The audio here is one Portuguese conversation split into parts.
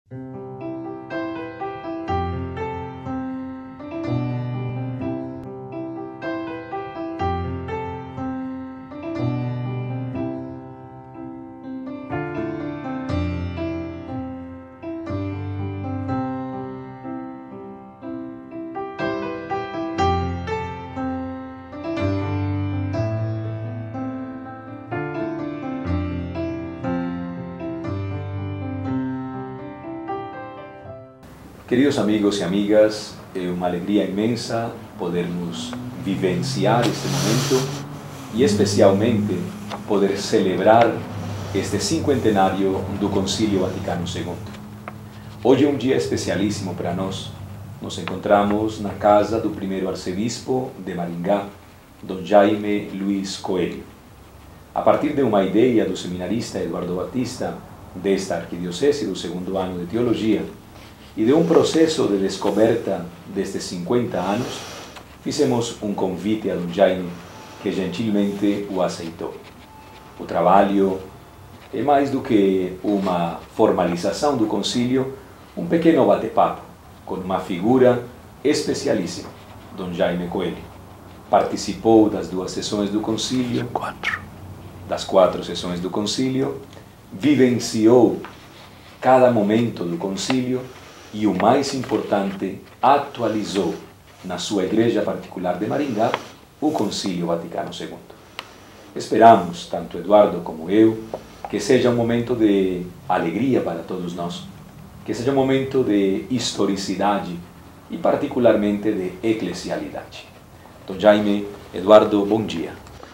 Queridos amigos e amigas, é uma alegria imensa podermos vivenciar este momento e especialmente poder celebrar este cinquentenário do Concílio Vaticano II. Hoje é um dia especialíssimo para nós. Nos encontramos na casa do primeiro arcebispo de Maringá, Dom Jaime Luiz Coelho. A partir de uma ideia do seminarista Eduardo Batista, desta arquidiocese do segundo ano de Teologia, e de um processo de descoberta destes 50 anos, fizemos um convite a Dom Jaime, que gentilmente o aceitou. O trabalho é mais do que uma formalização do concílio, um pequeno bate-papo com uma figura especialíssima, Dom Jaime Coelho. Participou das 2 sessões do concílio, das 4 sessões do concílio, vivenciou cada momento do concílio e, o mais importante, atualizou na sua igreja particular de Maringá o Concílio Vaticano II. Esperamos, tanto Eduardo como eu, que seja um momento de alegria para todos nós, que seja um momento de historicidade e particularmente de eclesialidade. Dom Jaime, Eduardo, bom dia.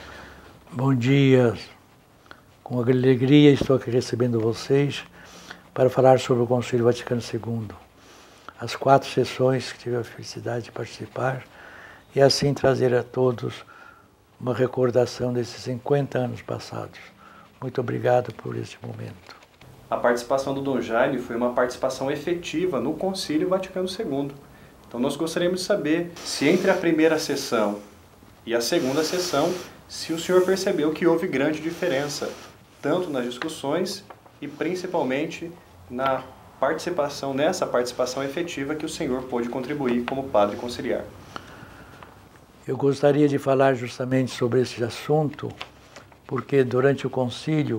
Bom dia, com alegria estou aqui recebendo vocês para falar sobre o Concílio Vaticano II. As 4 sessões que tive a felicidade de participar e assim trazer a todos uma recordação desses 50 anos passados. Muito obrigado por este momento. A participação do Dom Jaime foi uma participação efetiva no Concílio Vaticano II. Então nós gostaríamos de saber se entre a primeira sessão e a segunda sessão, se o senhor percebeu que houve grande diferença, tanto nas discussões e principalmente nessa participação efetiva que o senhor pôde contribuir como padre conciliar. Eu gostaria de falar justamente sobre esse assunto, porque durante o concílio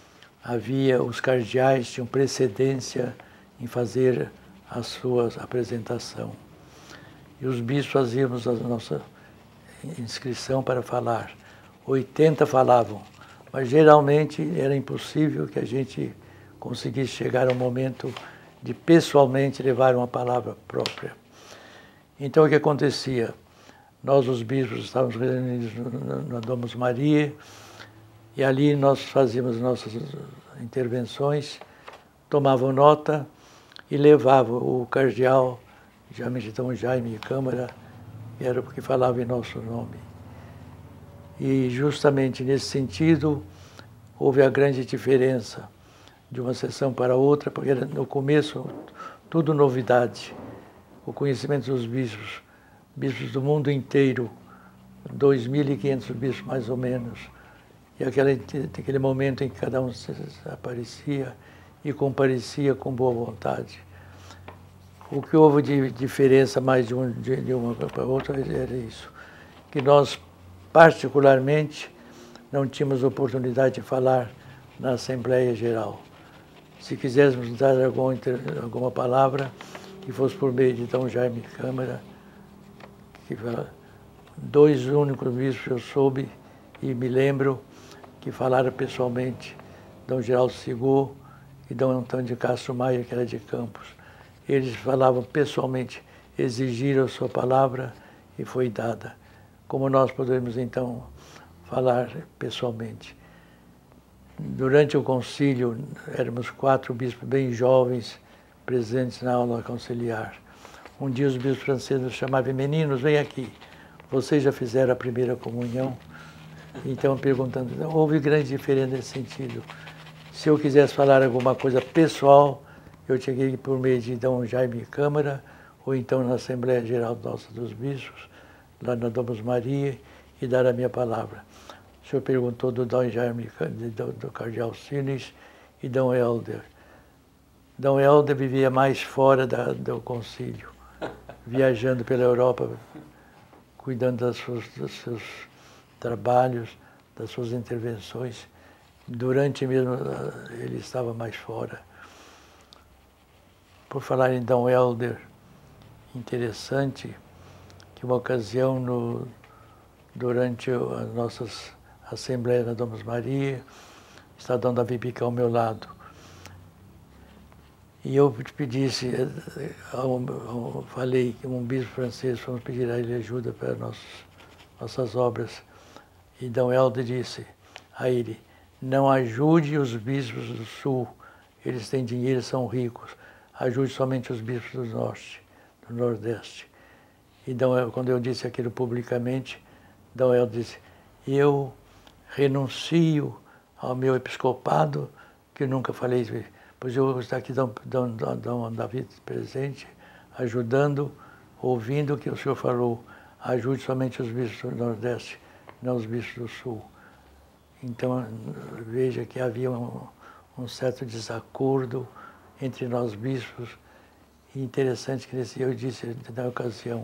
os cardeais tinham precedência em fazer a sua apresentação. E os bispos fazíamos a nossa inscrição para falar. 80 falavam, mas geralmente era impossível que a gente conseguisse chegar ao momento de pessoalmente levar uma palavra própria. Então o que acontecia? Nós, os bispos, estávamos reunidos na Domus Maria e ali nós fazíamos nossas intervenções, tomavam nota e levavam o cardeal, Dom Jaime Câmara, era porque falava em nosso nome. E justamente nesse sentido houve a grande diferença de uma sessão para outra, porque era, no começo, tudo novidade. O conhecimento dos bispos do mundo inteiro, 2.500 bispos mais ou menos, e aquele momento em que cada um aparecia e comparecia com boa vontade. O que houve de diferença mais de uma para outra era isso, que nós, particularmente, não tínhamos oportunidade de falar na Assembleia Geral. Se quiséssemos dar alguma palavra, que fosse por meio de Dom Jaime Câmara, que 2 únicos bispos eu soube e me lembro que falaram pessoalmente, Dom Geraldo Sigô e Dom Antônio de Castro Maia, que era de Campos. Eles falavam pessoalmente, exigiram a sua palavra e foi dada. Como nós podemos então falar pessoalmente? Durante o concílio, éramos 4 bispos bem jovens, presentes na aula conciliar. Um dia os bispos franceses nos chamavam, meninos, vem aqui, vocês já fizeram a primeira comunhão? Então, perguntando, houve grande diferença nesse sentido. Se eu quisesse falar alguma coisa pessoal, eu tinha que ir por meio de Dom Jaime Câmara, ou então na Assembleia Geral Nossa dos Bispos, lá na Domus Maria, e dar a minha palavra. O senhor perguntou do Dom Jaime, do Cardeal Sinis e Dom Helder. Dom Helder vivia mais fora do concílio, viajando pela Europa, cuidando dos seus trabalhos, das suas intervenções. Durante mesmo, ele estava mais fora. Por falar em Dom Helder, interessante que uma ocasião, durante as nossas assembleias na Domus Maria, está Dom Davi Picão ao meu lado. E eu pedisse, falei que um bispo francês, fomos pedir a ele ajuda para nossas obras. E Dom Helder disse a ele, não ajude os bispos do Sul, eles têm dinheiro, são ricos. Ajude somente os bispos do Norte, do Nordeste. E quando eu disse aquilo publicamente, Dom Helder disse, eu renuncio ao meu episcopado, que eu nunca falei isso, pois eu vou estar aqui, Dom Davi presente, ajudando, ouvindo o que o senhor falou. Ajude somente os bispos do Nordeste, não os bispos do Sul. Então, veja que havia um certo desacordo entre nós bispos. E interessante que eu disse na ocasião,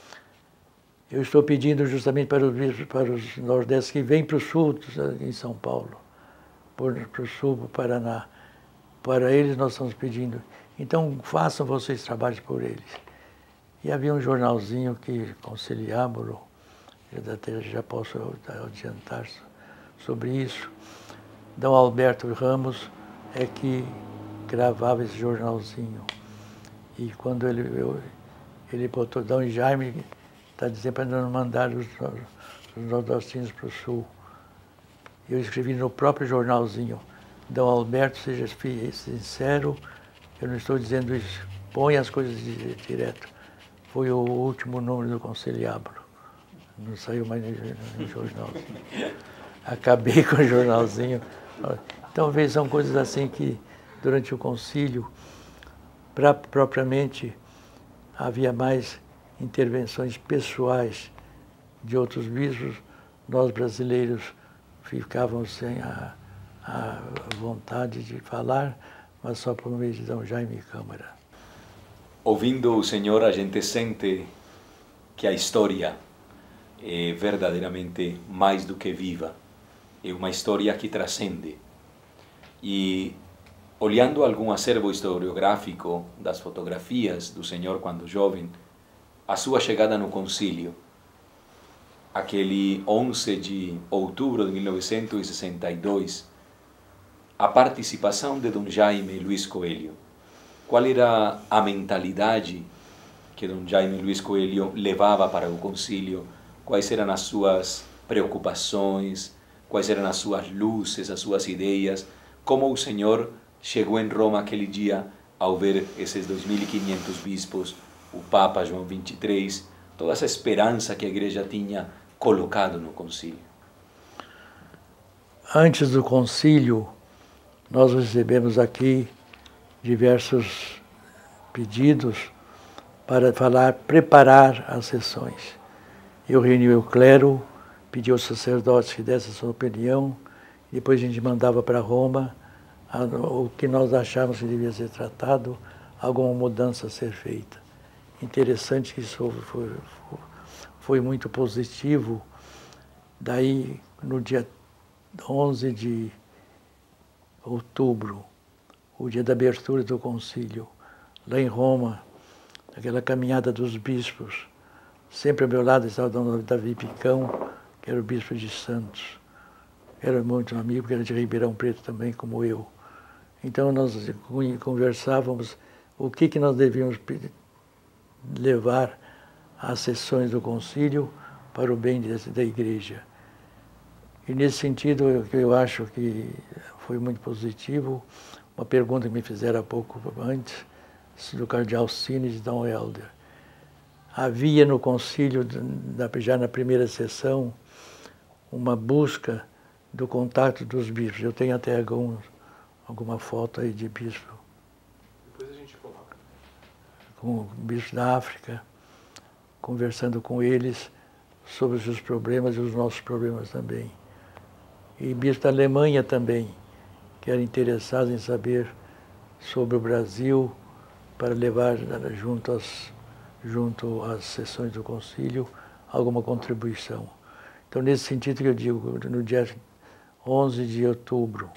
eu estou pedindo justamente para os bispos, para os nordestes que vêm para o sul, em São Paulo, para o sul, para o Paraná. Para eles nós estamos pedindo, então façam vocês trabalhos por eles. E havia um jornalzinho que conciliámos, já posso adiantar sobre isso. Dom Alberto Ramos é que gravava esse jornalzinho. E quando ele botou, Dom Jaime está dizendo para não mandar os nordestinos para o sul. Eu escrevi no próprio jornalzinho, Dom Alberto, seja sincero, eu não estou dizendo isso, põe as coisas direto. Foi o último número do Conciliábulo, não saiu mais no jornalzinho. Acabei com o jornalzinho. Talvez são coisas assim que, durante o concílio, propriamente, havia mais intervenções pessoais de outros bispos. Nós, brasileiros, ficávamos sem a vontade de falar, mas só por meio de Dom Jaime Câmara. Ouvindo o Senhor, a gente sente que a história é verdadeiramente mais do que viva. É uma história que transcende. E, olhando algum acervo historiográfico das fotografias do Senhor quando jovem, a sua chegada no concílio, aquele 11 de outubro de 1962, a participação de Dom Jaime Luiz Coelho. Qual era a mentalidade que Dom Jaime Luiz Coelho levava para o concílio? Quais eram as suas preocupações? Quais eram as suas luzes, as suas ideias? Como o Senhor chegou em Roma aquele dia ao ver esses 2.500 bispos, o Papa João XXIII, toda essa esperança que a Igreja tinha colocado no concílio? Antes do concílio, nós recebemos aqui diversos pedidos para preparar as sessões. Eu reuni o clero, pedi aos sacerdotes que dessem a sua opinião, e depois a gente mandava para Roma o que nós achávamos que devia ser tratado, alguma mudança a ser feita. Interessante que isso foi muito positivo. Daí, no dia 11 de outubro, o dia da abertura do concílio, lá em Roma, aquela caminhada dos bispos, sempre ao meu lado estava Dom Davi Picão, que era o bispo de Santos. Era muito amigo, porque era de Ribeirão Preto também, como eu. Então nós conversávamos o que nós devíamos levar às sessões do concílio para o bem da igreja. E nesse sentido, eu acho que foi muito positivo, uma pergunta que me fizeram há pouco antes, do cardeal Cine de Dom Helder. Havia no concílio, já na primeira sessão, uma busca do contato dos bispos. Eu tenho até alguma foto aí de bispo. Depois a gente coloca. Com bispos da África, conversando com eles sobre os seus problemas e os nossos problemas também. E bispo da Alemanha também, que era interessado em saber sobre o Brasil para levar junto às sessões do concílio alguma contribuição. Então, nesse sentido que eu digo, no dia 11 de outubro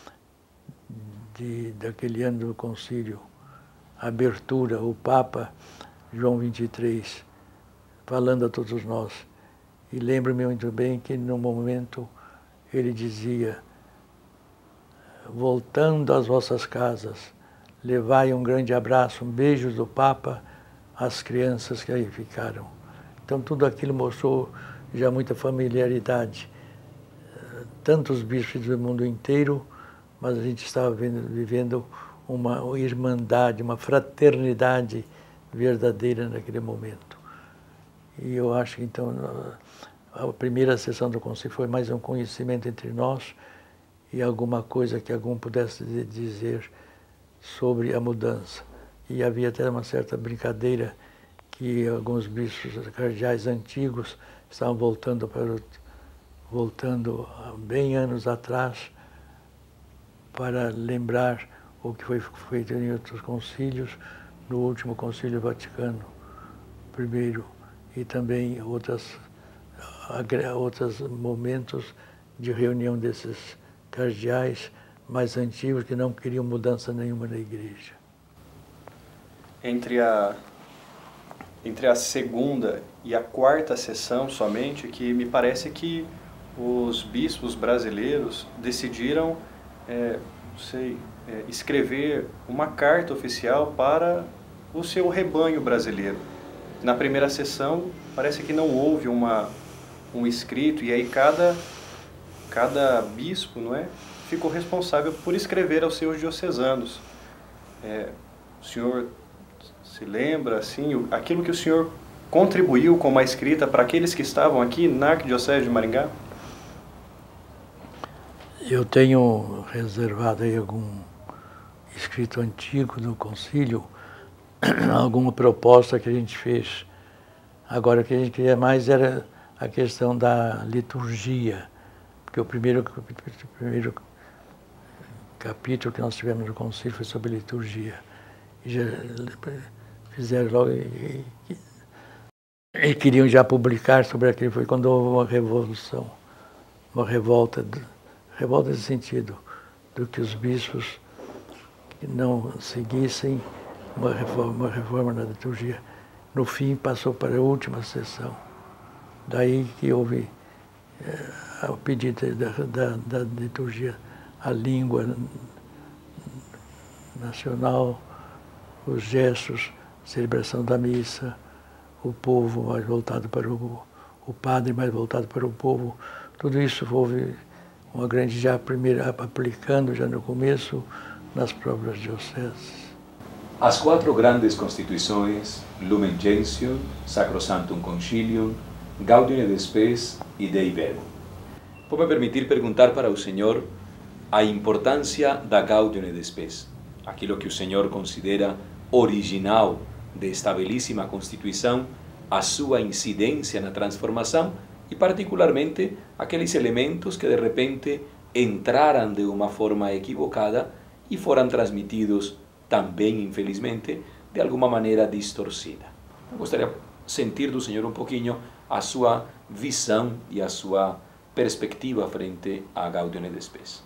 daquele ano do concílio, a abertura, o Papa João XXIII, falando a todos nós. E lembro-me muito bem que, no momento, ele dizia: voltando às vossas casas, levai um grande abraço, um beijo do Papa às crianças que aí ficaram. Então, tudo aquilo mostrou já muita familiaridade. Tantos bispos do mundo inteiro, mas a gente estava vivendo uma irmandade, uma fraternidade verdadeira naquele momento. E eu acho que, então, a primeira sessão do concílio foi mais um conhecimento entre nós e alguma coisa que algum pudesse dizer sobre a mudança. E havia até uma certa brincadeira que alguns bispos cardeais antigos estavam voltando bem anos atrás para lembrar o que foi feito em outros concílios, no último Concílio Vaticano I, e também outros momentos de reunião desses cardeais mais antigos que não queriam mudança nenhuma na igreja. Entre a segunda e a quarta sessão somente, que me parece que os bispos brasileiros decidiram escrever uma carta oficial para o seu rebanho brasileiro. Na primeira sessão, parece que não houve um escrito, e aí cada bispo, não é, ficou responsável por escrever aos seus diocesanos. O senhor se lembra, assim, aquilo que o senhor contribuiu com uma escrita para aqueles que estavam aqui na Arquidiocese de Maringá? Eu tenho reservado aí algum escrito antigo do concílio, alguma proposta que a gente fez. Agora, o que a gente queria mais era a questão da liturgia, porque o primeiro capítulo que nós tivemos no concílio foi sobre liturgia. E já fizeram logo e queriam já publicar sobre aquilo. Foi quando houve uma revolução, uma revolta nesse sentido, do que os bispos não seguissem uma reforma na liturgia. No fim, passou para a última sessão. Daí que houve o pedido da liturgia, a língua nacional, os gestos, a celebração da missa, o povo mais voltado para o padre mais voltado para o povo. Tudo isso houve uma grande, já primeira, aplicando já no começo, nas próprias dioceses. As quatro grandes constituições, Lumen Gentium, Sacrosanctum Concilium, Gaudium et Spes e Dei Verbum. Vou me permitir perguntar para o Senhor a importância da Gaudium et Spes, aquilo que o Senhor considera original desta belíssima Constituição, a sua incidência na transformação e, particularmente, aqueles elementos que de repente entraram de uma forma equivocada e foram transmitidos também, infelizmente, de alguma maneira distorcida. Eu gostaria de sentir do Senhor um pouquinho a sua visão e a sua perspectiva frente à Gaudium et Spes.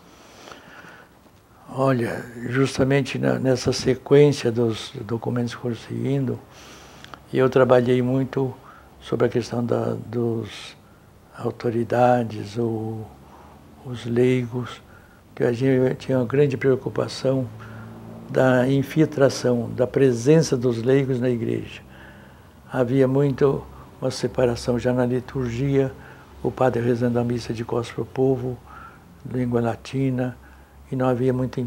Olha, justamente nessa sequência dos documentos que foram seguindo, eu trabalhei muito sobre a questão dos autoridades, os leigos, que a gente tinha uma grande preocupação da infiltração, da presença dos leigos na igreja. Havia muito uma separação já na liturgia, o padre rezando a missa de costas para o povo, língua latina, e não havia muita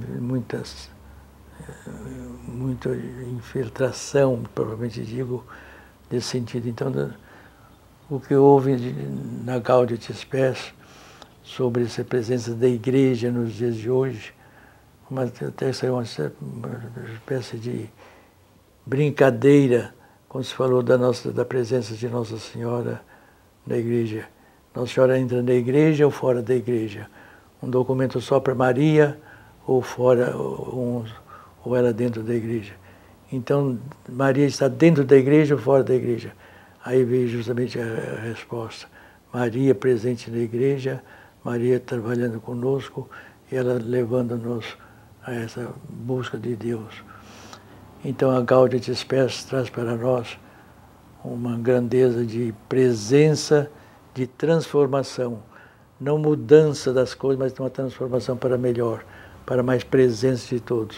infiltração, provavelmente digo, nesse sentido. Então, o que houve na Gaudium et Spes sobre essa presença da igreja nos dias de hoje, até saiu uma espécie de brincadeira quando se falou da presença de Nossa Senhora na igreja. Nossa Senhora entra na igreja ou fora da igreja? Um documento só para Maria ou fora ou ela dentro da igreja? Então, Maria está dentro da igreja ou fora da igreja? Aí veio justamente a resposta. Maria presente na igreja, Maria trabalhando conosco, e ela levando-nos a essa busca de Deus. Então a Gaudium et Spes traz para nós uma grandeza de presença, de transformação. Não mudança das coisas, mas uma transformação para melhor, para mais presença de todos.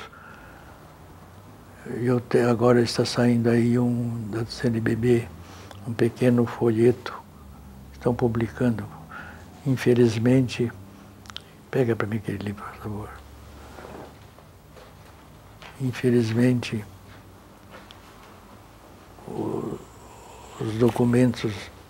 Agora está saindo aí da CNBB, um pequeno folheto, estão publicando. Infelizmente, pega para mim aquele livro, por favor. Infelizmente, os documentos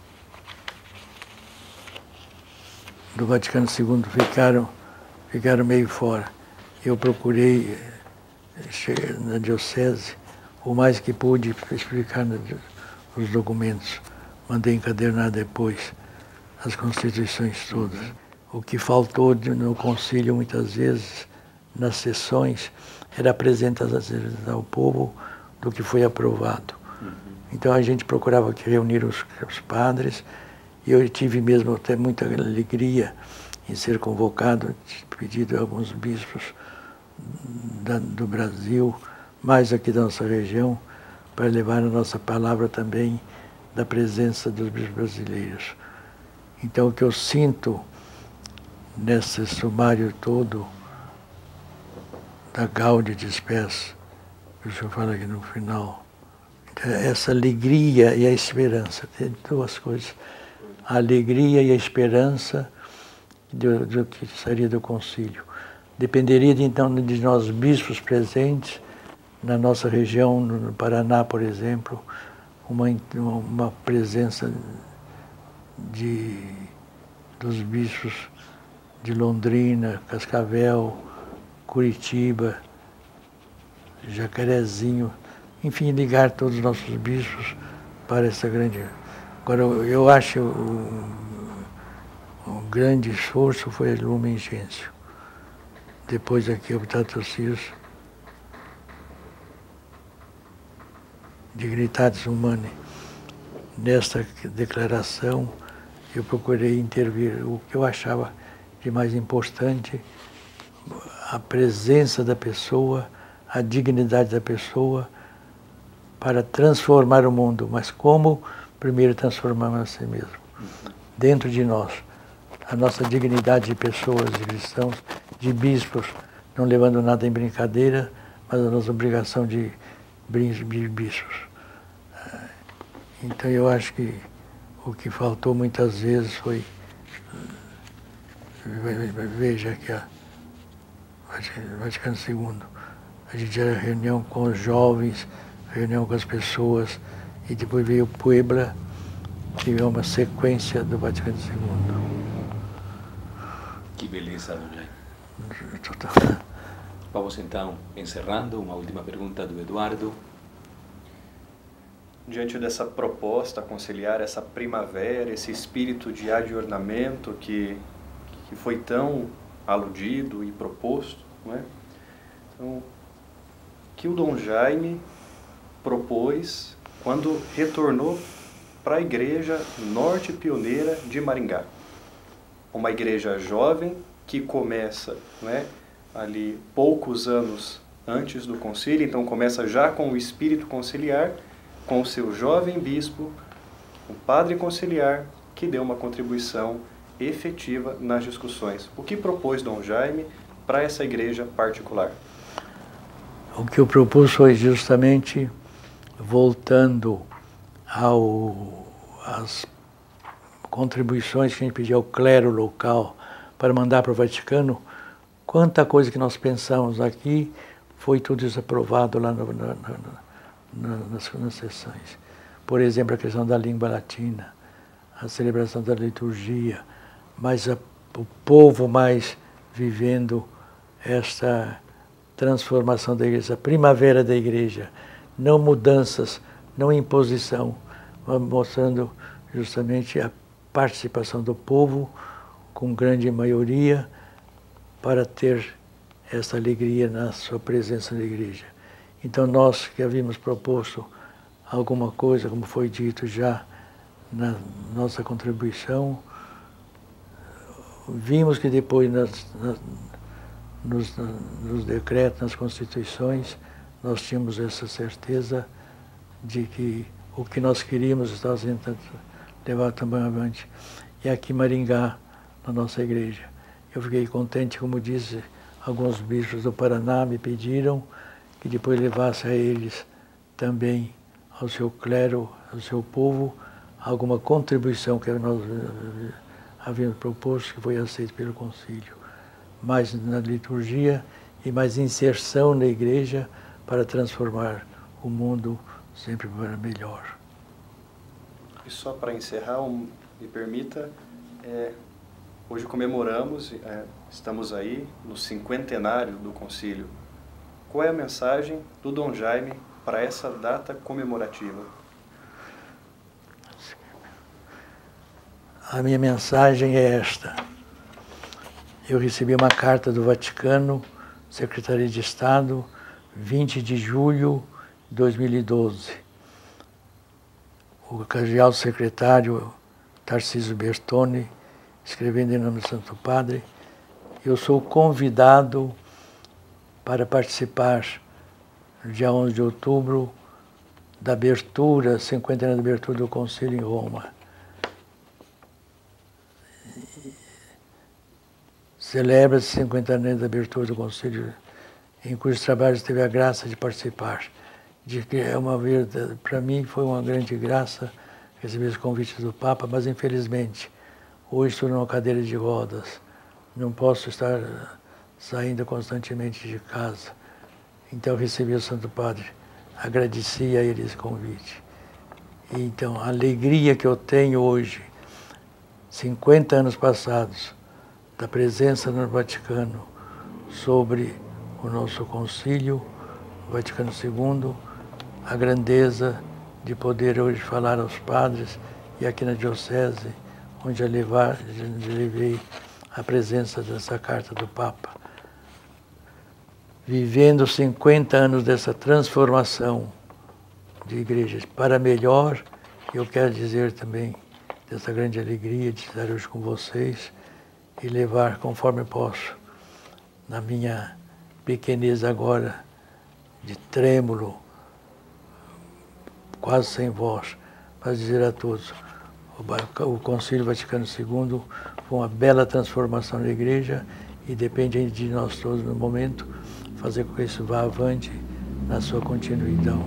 do Vaticano II ficaram meio fora. Eu procurei na diocese o mais que pude explicar os documentos. Mandei encadernar depois as constituições todas. O que faltou no concílio muitas vezes, nas sessões, era apresentar ao povo do que foi aprovado. Então a gente procurava reunir os padres, e eu tive mesmo até muita alegria em ser convocado, pedido a alguns bispos do Brasil, mais aqui da nossa região, para levar a nossa palavra também da presença dos bispos brasileiros. Então o que eu sinto nesse sumário todo da Gaudium et Spes, que o senhor fala aqui no final, essa alegria e a esperança, tem duas coisas, a alegria e a esperança do que seria do concílio. Dependeria então de nós bispos presentes na nossa região, no Paraná, por exemplo, uma presença dos bispos de Londrina, Cascavel, Curitiba, Jacarezinho, enfim, ligar todos os nossos bispos para essa grande... Agora, eu acho o grande esforço foi a Lumen Gentium. Depois aqui, o Optato Cius, Dignitatis Humanae. Nesta declaração, eu procurei intervir o que eu achava de mais importante, a presença da pessoa, a dignidade da pessoa, para transformar o mundo. Mas como? Primeiro transformar a si mesmo, dentro de nós. A nossa dignidade de pessoas, de cristãos, de bispos, não levando nada em brincadeira, mas a nossa obrigação de bispos. Então eu acho que o que faltou muitas vezes foi, veja aqui, Vaticano II, a gente era reunião com os jovens, reunião com as pessoas, e depois veio Puebla, que é uma sequência do Vaticano II. Que beleza, Dom Jaime. Vamos então encerrando, uma última pergunta do Eduardo. Diante dessa proposta conciliar, essa primavera, esse espírito de adornamento que foi tão aludido e proposto, não é? Então, que o Dom Jaime propôs quando retornou para a igreja norte pioneira de Maringá. Uma igreja jovem que começa, não é, ali poucos anos antes do concílio, então começa já com o espírito conciliar, com o seu jovem bispo, um padre conciliar, que deu uma contribuição efetiva nas discussões. O que propôs Dom Jaime para essa igreja particular? O que eu propus foi justamente, voltando às contribuições que a gente pedia ao clero local para mandar para o Vaticano, quanta coisa que nós pensamos aqui, foi tudo isso aprovado lá nas sessões. Por exemplo, a questão da língua latina, a celebração da liturgia, mas o povo mais vivendo esta transformação da igreja, a primavera da igreja, não mudanças, não imposição, mas mostrando justamente a participação do povo com grande maioria para ter essa alegria na sua presença na igreja. Então nós que havíamos proposto alguma coisa, como foi dito já na nossa contribuição, vimos que depois nos decretos, nas constituições, nós tínhamos essa certeza de que o que nós queríamos estava sendo levado também avante. E aqui em Maringá, na nossa igreja, eu fiquei contente, como disse, alguns bispos do Paraná me pediram que depois levasse a eles também, ao seu clero, ao seu povo, alguma contribuição que nós havíamos proposto, que foi aceita pelo concílio. Mais na liturgia e mais inserção na igreja para transformar o mundo sempre para melhor. E só para encerrar, me permita, hoje comemoramos, estamos aí no 50º do concílio. Qual é a mensagem do Dom Jaime para essa data comemorativa? A minha mensagem é esta. Eu recebi uma carta do Vaticano, Secretaria de Estado, 20 de julho de 2012. O cardeal secretário Tarcísio Bertone, escrevendo em nome do Santo Padre, eu sou convidado para participar, no dia 11 de outubro, da abertura, 50 anos de abertura do Concílio em Roma. Celebra-se 50 anos da abertura do Concílio, em cujos trabalhos teve a graça de participar. De que é uma verdade, para mim foi uma grande graça receber os convites do Papa, mas infelizmente hoje estou numa cadeira de rodas, não posso estar saindo constantemente de casa. Então recebi o Santo Padre, agradeci a ele esse convite. E, então a alegria que eu tenho hoje, 50 anos passados, da presença no Vaticano sobre o nosso concílio, o Vaticano II, a grandeza de poder hoje falar aos padres e aqui na Diocese, onde eu levei a presença dessa carta do Papa. Vivendo 50 anos dessa transformação de igrejas para melhor, eu quero dizer também dessa grande alegria de estar hoje com vocês e levar conforme posso, na minha pequenez agora, de trêmulo, quase sem voz, para dizer a todos, o Concílio Vaticano II foi uma bela transformação da igreja e depende de nós todos no momento fazer com que isso vá avante na sua continuidade.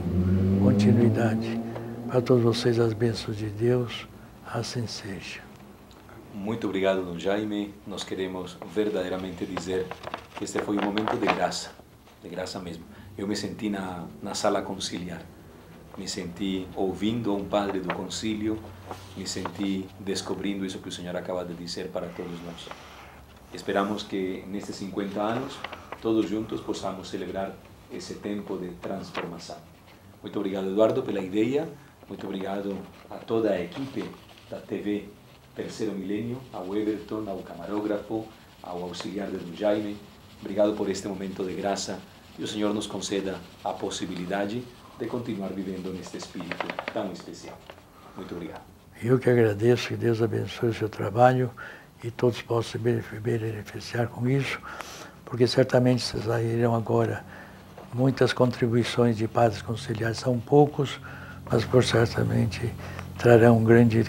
Para todos vocês as bênçãos de Deus, assim seja. Muito obrigado, Dom Jaime. Nós queremos verdadeiramente dizer que este foi um momento de graça mesmo. Eu me senti na sala conciliar, me senti ouvindo a um padre do concílio, me senti descobrindo isso que o Senhor acaba de dizer para todos nós. Esperamos que nestes 50 anos, todos juntos possamos celebrar esse tempo de transformação. Muito obrigado, Eduardo, pela ideia. Muito obrigado a toda a equipe da TV Terceiro Milênio, ao Everton, ao camarógrafo, ao auxiliar de Dom Jaime. Obrigado por este momento de graça e o Senhor nos conceda a possibilidade de continuar vivendo neste espírito tão especial. Muito obrigado. Eu que agradeço, que Deus abençoe o seu trabalho e todos possam se beneficiar com isso, porque certamente sairão agora muitas contribuições de padres conciliares, são poucos, mas por certamente trarão grande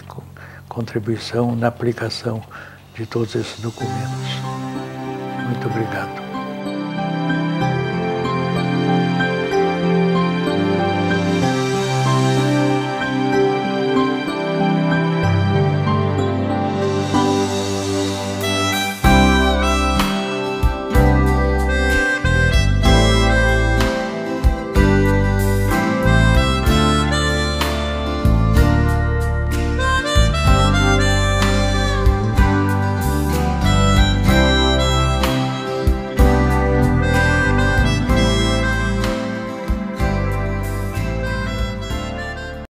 contribuição na aplicação de todos esses documentos. Muito obrigado.